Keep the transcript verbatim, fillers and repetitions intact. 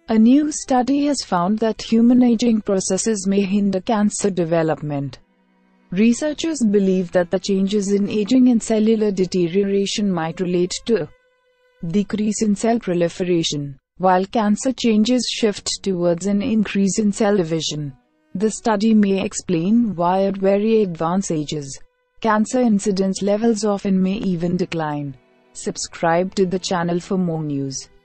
A new study has found that human aging processes may hinder cancer development. Researchers believe that the changes in aging and cellular deterioration might relate to decrease in cell proliferation, while cancer changes shift towards an increase in cell division. The study may explain why at very advanced ages, cancer incidence levels often may even decline. Subscribe to the channel for more news.